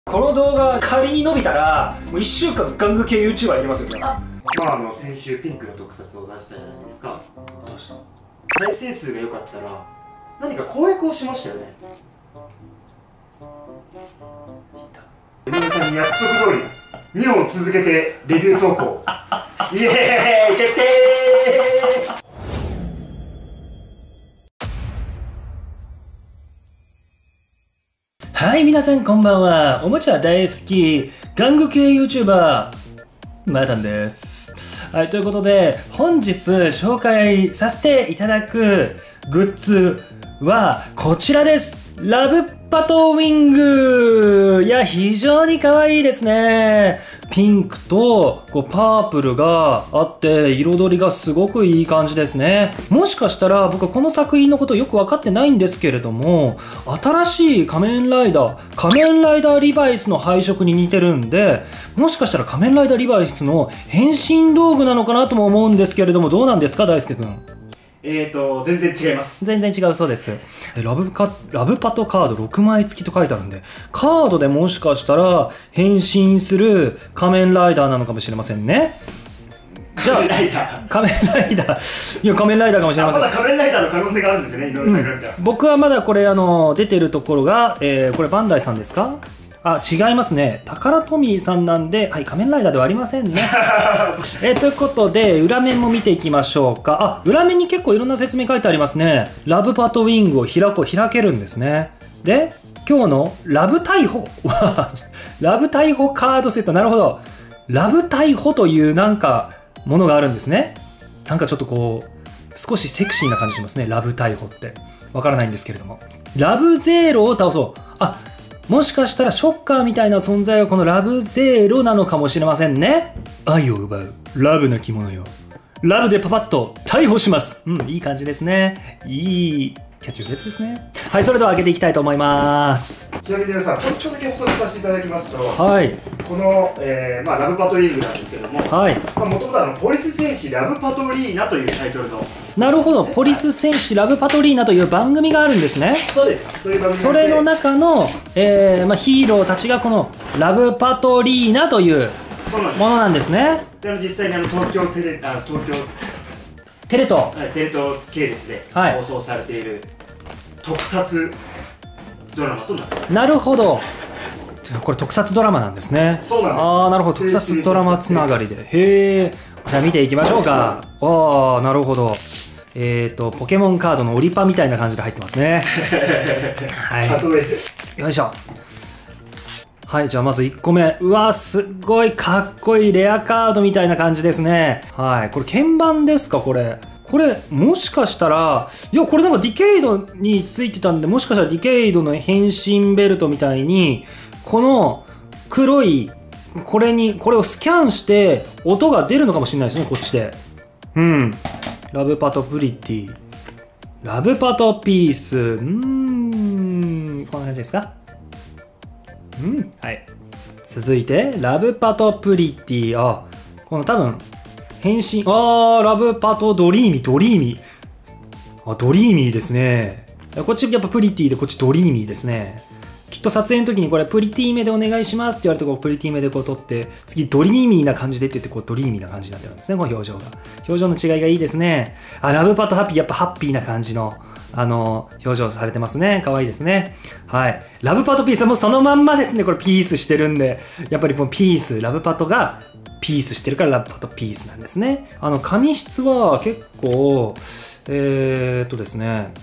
この動画仮に伸びたらもう1週間玩具系 YouTuber やりますよね。 先週ピンクの特撮を出したじゃないですか。 どうした？ 再生数が良かったら何か公約をしましたよね。山田さんに約束通り2本続けてレビュー投稿イエーイ決定。 はい、皆さんこんばんは。おもちゃ大好き玩具系 YouTuber マダンです。はい、ということで本日紹介させていただくグッズはこちらです。ラブパトウィング。いや、非常に可愛いですね。ピンクとパープルがあって彩りがすごくいい感じですね。もしかしたら僕はこの作品のことよく分かってないんですけれども、新しい仮面ライダーリバイスの配色に似てるんで、もしかしたら仮面ライダーリバイスの変身道具なのかなとも思うんですけれども、どうなんですか大輔くん。 全然違います。 全然違うそうです。ラブパトカード6枚付きと書いてあるんで、カードでもしかしたら変身する仮面ライダーなのかもしれませんね。じゃあ仮面ライダーいや仮面ライダーかもしれません。 まだ仮面ライダーの可能性があるんですよね、井上さんから見たら。 僕はまだこれ出てるところが、これバンダイさんですか？あ、違いますね。タカラトミーさんなんで、はい、仮面ライダーではありませんね。ということで、裏面も見ていきましょうか。あ、裏面に結構いろんな説明書いてありますね。ラブパトウィングを開けるんですね。で、今日のラブ逮捕ラブ逮捕カードセット。なるほど。ラブ逮捕というなんか、ものがあるんですね。なんかちょっと少しセクシーな感じしますね。ラブ逮捕って。わからないんですけれども。ラブゼーロを倒そう。あ、もしかしたらショッカーみたいな存在がこのラブゼーロなのかもしれませんね。愛を奪うラブな着物よ。ラブでパパッと逮捕します。いい感じですね。いいキャッチフレーズですね。はい、それでは開けていきたいと思います。 ちなみに皆さん、ちょっとだけ補足させていただきますと、 はい、 この、ラブパトリングなんですけども、 はい、 もともとポリス戦士ラブパトリーナというタイトルの。 なるほど、ポリス戦士ラブパトリーナという番組があるんですね。 そうです。そういう番組それの中の、ヒーローたちがこのラブパトリーナというものなんですね。 で実際に東京テレ東系列で放送されている特撮ドラマとなっています。 なるほど。これ特撮ドラマなんですね。 そうなんです。 ああ、なるほど。特撮ドラマつながりで。へえ。じゃあ見ていきましょうか。ああ、なるほど。ポケモンカードのオリパみたいな感じで入ってますね。はい。よいしょ。はい、じゃあまず1個目。うわ、すっごいかっこいいレアカードみたいな感じですね。はい。これ鍵盤ですか、これ。これ、もしかしたら、いや、これなんかディケイドについてたんで、もしかしたらディケイドの変身ベルトみたいに、この黒い、これをスキャンして音が出るのかもしれないですね、こっちで。ラブパトプリティ。ラブパトピース。こんな感じですか？はい。続いて、ラブパトプリティ。あ、この多分、変身。ラブパトドリーミー。あ、ドリーミーですね。こっちやっぱプリティで、こっちドリーミーですね。きっと撮影の時にこれプリティ目でお願いしますって言われてプリティ目で撮って、次ドリーミーな感じでって言ってドリーミーな感じになってるんですね、この表情が。表情の違いがいいですね。あ、ラブパトハッピー、やっぱハッピーな感じの、表情されてますね。可愛いですね。はい。ラブパトピースはもうそのまんまですね。これピースしてるんで、やっぱりこのピース、ラブパトがピースしてるからラブパトピースなんですね。紙質は結構、ですね、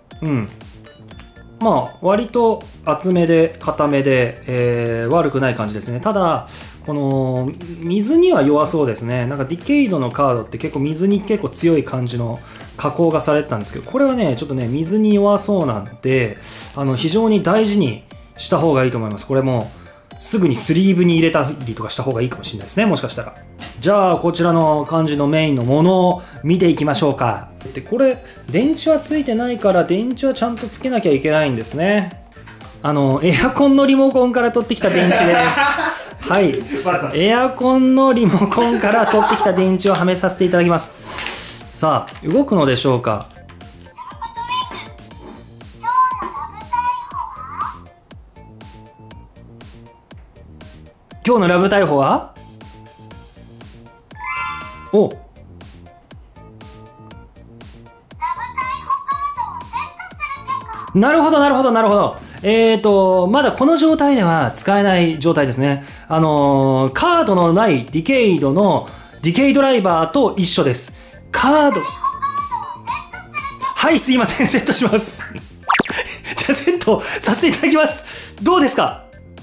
まあ、割と厚めで、硬めで、悪くない感じですね。ただ、この、水には弱そうですね。なんかディケイドのカードって結構水に結構強い感じの加工がされてたんですけど、これはね、ちょっとね、水に弱そうなんで、非常に大事にした方がいいと思います。これも、すぐにスリーブに入れたりとかした方がいいかもしれないですね、もしかしたら。じゃあ、こちらの感じのメインのものを見ていきましょうか。で、これ、電池はついてないから、電池はちゃんとつけなきゃいけないんですね。エアコンのリモコンから取ってきた電池で、はい。エアコンのリモコンから取ってきた電池をはめさせていただきます。さあ、動くのでしょうか。 今日のラブ逮捕はおなるほど、なるほど、なるほど。まだこの状態では使えない状態ですね。カードのないディケイドのディケイドライバーと一緒です。カード。はい、すいません。セットします。じゃあ、セットさせていただきます。どうですか？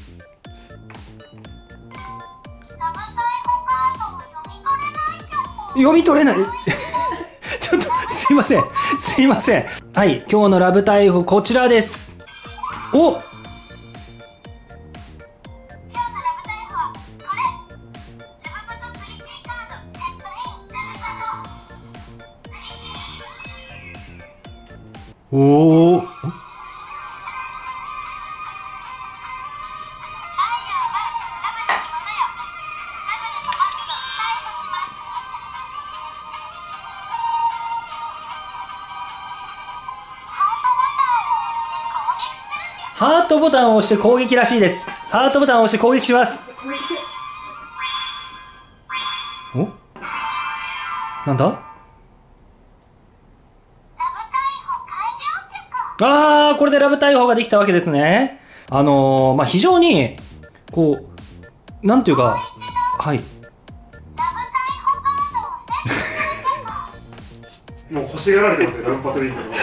読み取れない。ちょっと、すいません。すいません。はい、今日のラブ逮捕、こちらです。おおーハートボタンを押して攻撃らしいです。ハートボタンを押して攻撃します。おなんだこれでラブ逮捕ができたわけですね。非常に、こう、なんていうか、はい。 もう欲しがられてますよ、ラブパトリームの。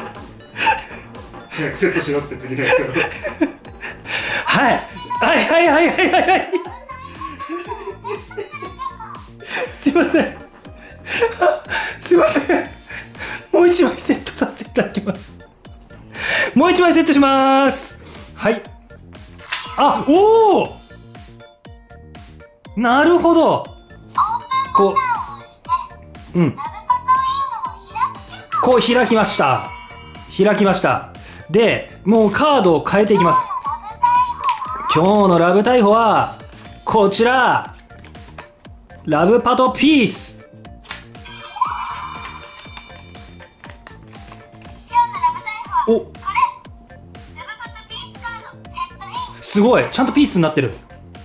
早くセットしろって次のやつを。 はい。はいはいはいはいはいはい。すいません。すいません。もう一枚セットさせていただきます。もう一枚セットします。はい。おおなるほど。こう、こう開きました。開きました。で、もうカードを変えていきます。今日のラブ逮捕は、こちら。ラブパトピース。おすごいちゃんとピースになってる。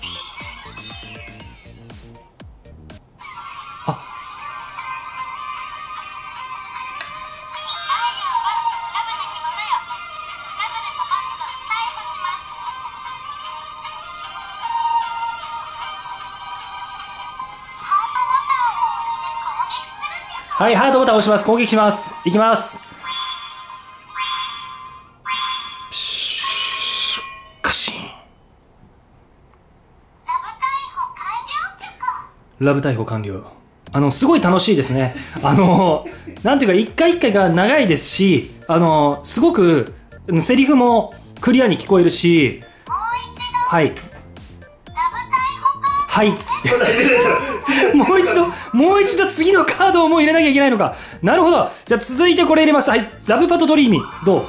はい、ハートボタンを押します。攻撃します。いきます。カシン。ラブ逮捕完了。すごい楽しいですね。なんていうか、一回一回が長いですし、すごく、セリフもクリアに聞こえるし、はい。はい。もう一度次のカードをもう入れなきゃいけないのか。なるほど。じゃあ続いてこれ入れます。はい。ラブパトドリーミー。どう？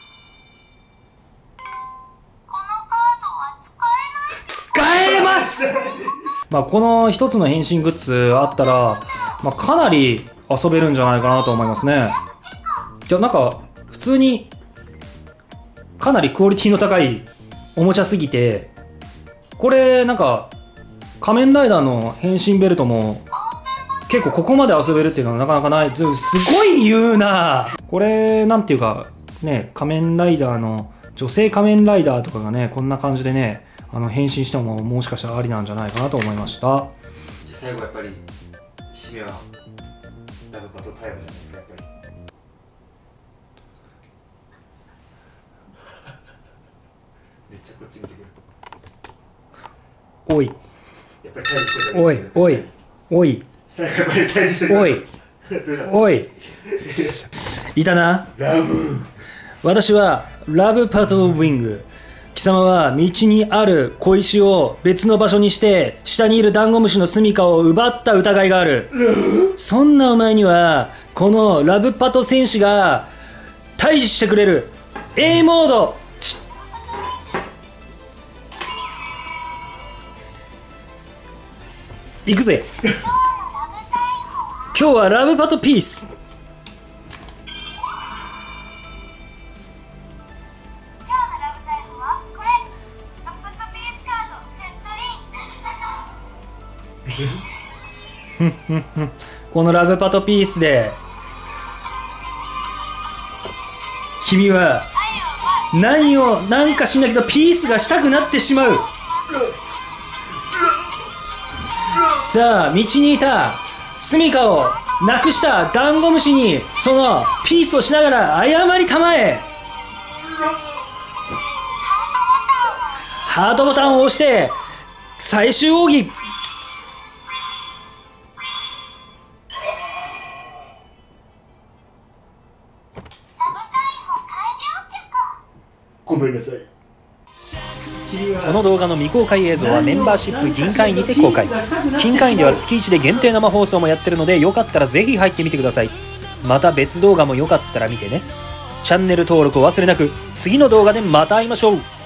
使えます。この一つの変身グッズあったら、かなり遊べるんじゃないかなと思いますね。じゃあなんか、普通に、かなりクオリティの高いおもちゃすぎて、これなんか、仮面ライダーの変身ベルトも結構ここまで遊べるっていうのはなかなかない。すごい言うな。これなんていうかね、仮面ライダーの女性仮面ライダーとかがね、こんな感じでね、変身してももしかしたらありなんじゃないかなと思いました。 最後やっぱり締めはラブパトタイムじゃないですか。やっぱりめっちゃこっち見てくる。 おいおいおいおいおいおいいたな。私はラブパトウィング。貴様は道にある小石を別の場所にして下にいるダンゴムシの住処を奪った疑いがある。そんなお前にはこのラブパト戦士が退治してくれる。 A モード行くぜ。今日はラブパトピース。 このラブパトピースで君はなんか知んないけどピースがしたくなってしまう。さあ道にいた住処をなくしたダンゴムシにそのピースをしながら謝りたまえ。ハートボタンを押して最終奥義。 ごめんなさい。 この動画の未公開映像はメンバーシップ銀会員にて公開。金会員では月1で限定生放送もやってるので、よかったらぜひ入ってみてください。また別動画もよかったら見てね。チャンネル登録を忘れなく。次の動画でまた会いましょう。